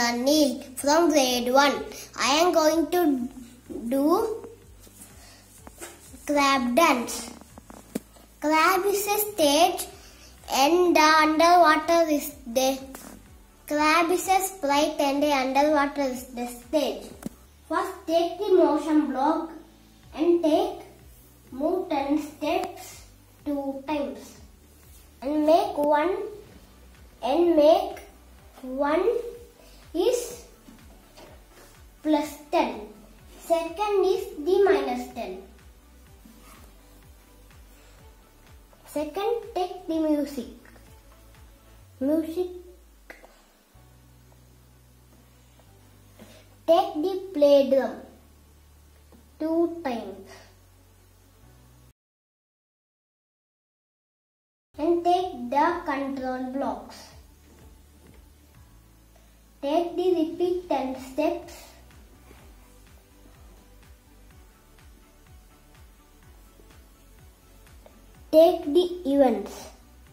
Indranil from grade 1. I am going to do crab dance. Crab is a stage and the underwater is the crab is a sprite and the underwater is the stage. First take the motion block and move 10 steps 2 times and make one is plus 10. Second is the minus 10. Second, take the music. Take the play drum 2 times. And take the control blocks. Take the repeat 10 steps. Take the events.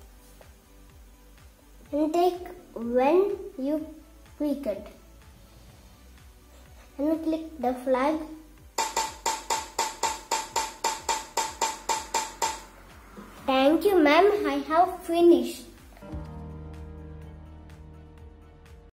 And take when you click it. And click the flag. Thank you, ma'am. I have finished.